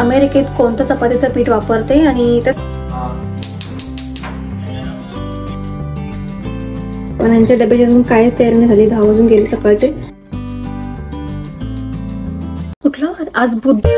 अमेरिकेत कोणतं चपातीचं पीठ वापरते आणि पण यांच्या डब्याची अजून काहीच तयारी नाही झाली. 10 वाजून गेले सकाळचे. कुठलं आज बुध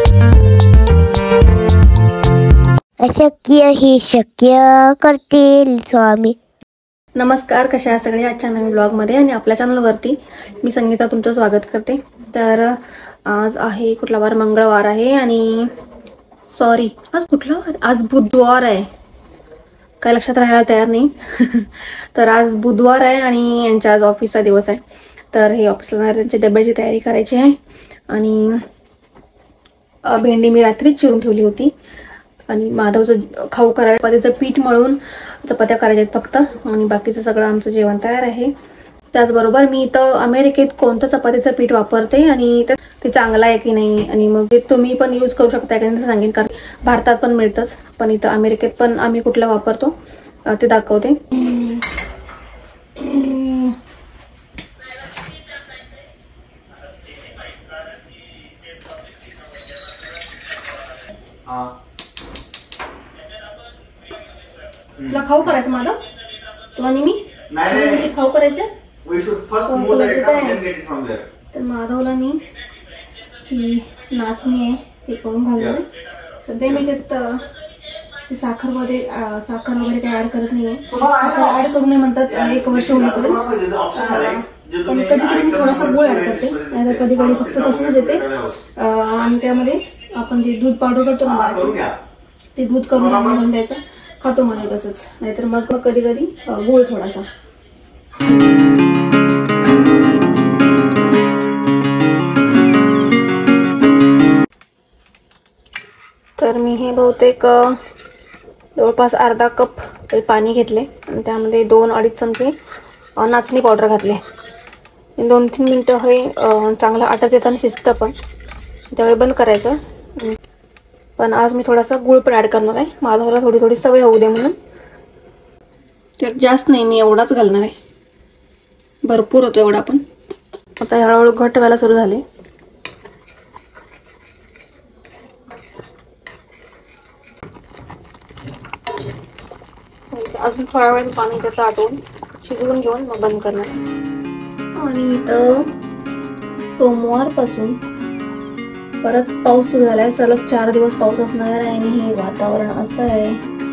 अशक्य ही शक्य करतील स्वामी. नमस्कार, कशा आहे सगळे आजच्या नवीन ब्लॉगमध्ये आणि आपल्या चॅनलवरती मी संगीता तुमचं स्वागत करते. तर आज आहे कुठला वार, मंगळवार आहे आणि सॉरी आज कुठला वार, आज बुधवार आहे. काय लक्षात राहायला तयार नाही. तर आज बुधवार आहे आणि यांच्या आज ऑफिसचा दिवस आहे. तर हे ऑफिसला जाणार, त्यांच्या डब्याची तयारी करायची आहे. आणि भेंडी मी रात्रीच चिरून ठेवली होती आणि माधवचं खाऊ करायला चपातीचं पीठ मळून चपात्या करायच्या आहेत फक्त, आणि बाकीचं सगळं आमचं जेवण तयार आहे. त्याचबरोबर मी इथं अमेरिकेत कोणतं चपातीचं पीठ वापरते आणि ते चांगलं आहे की नाही, आणि मग ते तुम्ही पण यूज करू शकता का ते सांगेन. कारण भारतात पण मिळतंच, पण इथं अमेरिकेत पण आम्ही कुठलं वापरतो ते दाखवते. तुला खाऊ करायचं माझा, तू आणि मी खाऊ करायचं. तर माधवला मी ही नाचणी आहे ते करून घालते. सध्या मी त्यात साखर वगैरे काही ऍड करत नाहीये. साखर ऍड करू नये म्हणतात 1 वर्ष होईपर्यंत, पण कधीतरी मी थोडासा गुळ ऍड करते, नाहीतर कधी कधी फक्त तसंच येते. आणि त्यामध्ये आपण जे दूध पावडर करतो ना बाळाची, ते दूध करून घालून द्यायचं. खातो म्हणजे तसंच, नाहीतर मग कधी कधी गुळ थोडासा. तर मी हे बहुतेक जवळपास अर्धा कप पाणी घेतले आणि त्यामध्ये 2-2.5 चमचे नाचणी पावडर घातले. 2-3 मिनटं हे चांगलं आटत येताना शिजतं, पण त्यावेळी बंद करायचं. पण आज मी थोडासा गुळ पण ॲड करणार आहे, माधवला थोडी सवय होऊ दे म्हणून. तर जास्त नाही, मी एवढाच घालणार आहे, भरपूर होतो एवढा. पण आता हळूहळू घट व्हायला सुरू झाले. अजून थोड्या वेळ पाणी त्याचं आटवून शिजवून घेऊन मग बंद करणार. आणि इथं सोमवारपासून परत पाऊस सुरू झालाय. सलग 4 दिवस पाऊस असणार आहे आणि हे वातावरण असं आहे,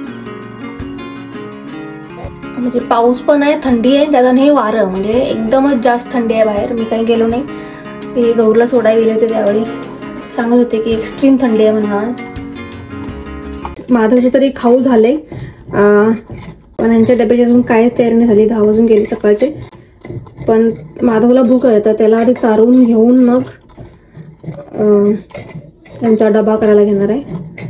म्हणजे पाऊस पण आहे, थंडी आहे ज्यादा, हे वारं म्हणजे एकदमच जास्त थंडी आहे बाहेर. मी काही गेलो नाही, ते गौरला सोडायला गेले होते त्यावेळी सांगत होते की एक्स्ट्रीम थंडी आहे म्हणून. आज माधवचे तरी खाऊ झाले, पण यांच्या डब्याची अजून काहीच तयारी नाही झाली. 10 वाजून गेले सकाळचे. पण माधवला भूक आहे, तर त्याला आधी चारवून घेऊन मग त्यांचा डबा करायला घेणार आहे.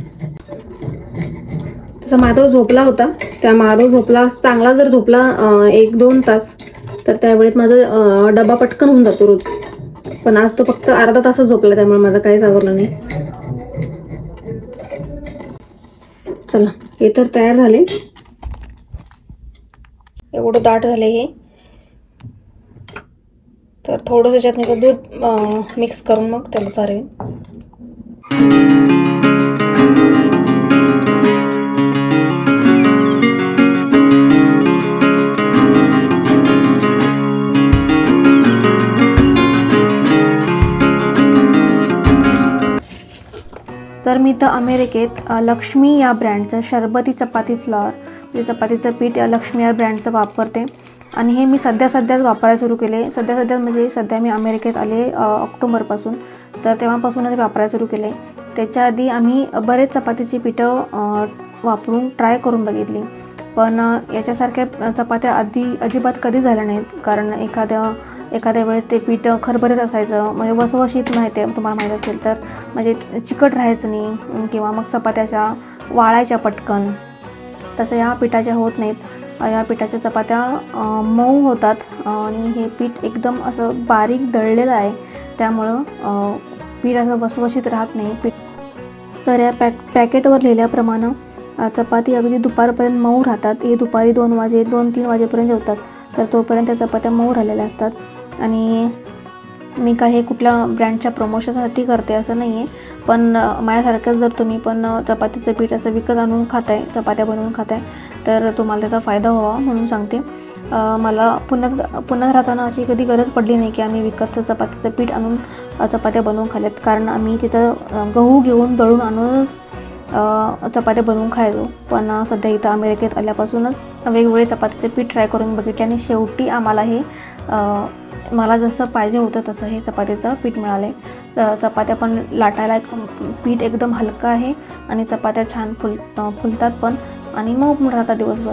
तसा माधव झोपला होता, त्या माधव झोपला चांगला जर झोपला 1-2 तास, तर त्यावेळेत माझा डबा पटकन होऊन जातो रोज. पण आज तो फक्त अर्धा तासच झोपला, त्यामुळे माझं काहीच आवरलं नाही. चला, हे तर तयार झाले. एवढं दाट झाले हे. तर थोडंसं याच्यात मी दूध मिक्स करून मग त्याला चारवेन. तर मी तर अमेरिकेत लक्ष्मी या ब्रँडचं शरबती चपाती फ्लॉर, म्हणजे चपातीचं पीठ लक्ष्मी या ब्रँडचं वापरते. आणि हे मी सध्याच वापरायला सुरू केले. सध्या म्हणजे सध्या मी अमेरिकेत आले ऑक्टोबरपासून, तर तेव्हापासूनच वापरायला सुरू केले. त्याच्या आधी आम्ही बरेच चपातीची पिठं वापरून ट्राय करून बघितली, पण याच्यासारख्या चपात्या अजिबात कधी झाल्या नाहीत. कारण एखाद्या वेळेस ते पीठ खरबरीत असायचं, म्हणजे वसवशीत माहिती आहे तुम्हाला माहीत असेल तर, म्हणजे चिकट राहायचं नाही किंवा मग चपात्याच्या वाळायच्या पटकन. तसं या पिठाच्या होत नाहीत. या पिठाच्या चपात्या मऊ होतात आणि हे पीठ एकदम असं बारीक दळलेलं आहे, त्यामुळं पीठ असं वसवशीत राहत नाही पीठ. तर या पॅकेटवर लिहिल्याप्रमाणे चपाती अगदी दुपारपर्यंत मऊ राहतात. हे दुपारी 2-3 वाजेपर्यंत जेवतात, तर तोपर्यंत त्या चपात्या मऊ राहिलेल्या असतात. आणि मी काही कुठल्या ब्रँडच्या प्रमोशनसाठी करते असं नाही आहे, पण माझ्यासारखंच जर तुम्ही पण चपातीचं पीठ असं विकत आणून खाताय, चपात्या बनवून खाताय, तर तुम्हाला त्याचा फायदा व्हावा म्हणून सांगते. मला पुण्यात राहताना अशी कधी गरज पडली नाही की आम्ही विकतचं चपातीचं पीठ आणून चपात्या बनवून खाल्ल्यात, कारण आम्ही तिथं गहू घेऊन दळून आणूनच चपात्या बनवून खायचो. पण सध्या इथं अमेरिकेत आल्यापासूनच वेगवेगळे चपातीचे पीठ ट्राय करून बघितले आणि शेवटी आम्हाला हे मला जसं पाहिजे होतं तसं हे चपातीचं पीठ मिळालं आहे. चपात्या पण लाटायला पीठ एकदम हलकं आहे आणि चपात्या छान फुलतात पण आणि मऊ राहतात दिवसभर.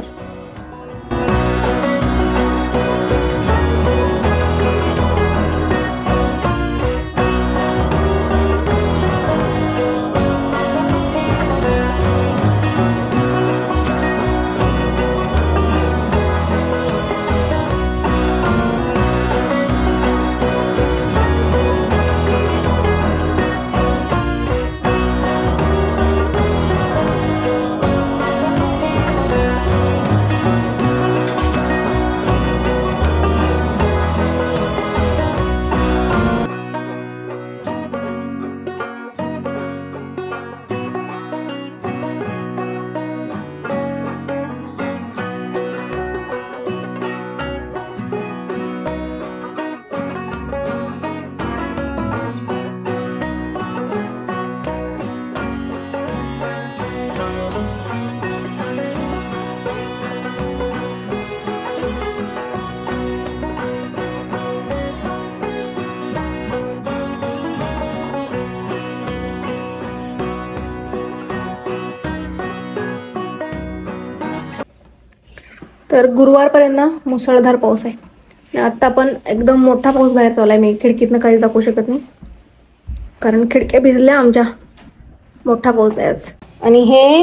तर गुरुवारपर्यंत मुसळधार पाऊस आहे. आत्ता पण एकदम मोठा पाऊस बाहेर चालू आहे. मी खिडकीतनं काहीच दाखवू शकत नाही कारण खिडक्या भिजल्या आमच्या. मोठा पाऊस आहे आज. आणि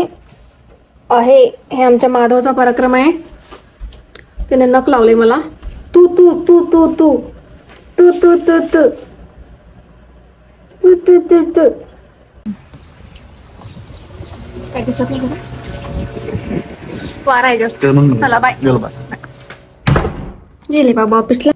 हे आमच्या माधवचा पराक्रम आहे. त्याने नख लावले मला. तू तू तू तू तू तू तू तू तू तू तू तू तू काय दिसत नाही. वारा आहे जास्त. चला बाय. गेले बाबा ऑफिसला.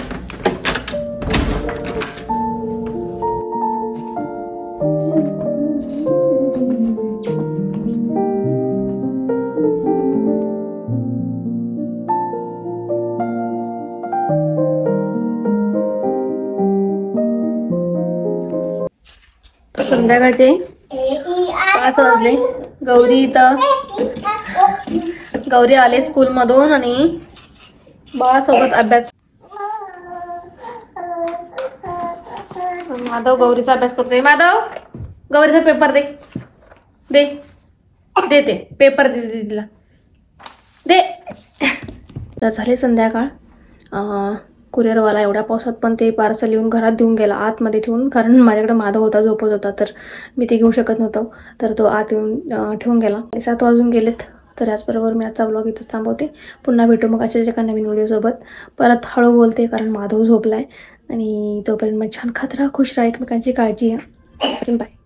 संध्याकाळचे 5 वाजले. गौरी आले स्कूलमधून आणि बाळासोबत अभ्यास. माधव गौरीचा अभ्यास करतोय. माधव गौरीचा पेपर दे दे दे ते पेपर दे तिला दे. तर झाले संध्याकाळ. कुरिअरवाला एवढ्या पावसात पण ते पार्सल येऊन घरात देऊन गेला आतमध्ये ठेवून, कारण माझ्याकडे माधव होता, झोपत होता, तर मी ते घेऊ शकत नव्हतं. तर तो आत येऊन ठेवून गेला. 7 वाजून गेलेत. तर याचबरोबर मी आजचा व्लॉग इथंच थांबवते. पुन्हा भेटू मग अशाच एका नवीन व्हिडिओसोबत. परत हळू बोलते कारण माधव झोपलाय. आणि तोपर्यंत मग छान खात राहा, खुश राहा, एकमेकांची काळजी घ्या. बाय.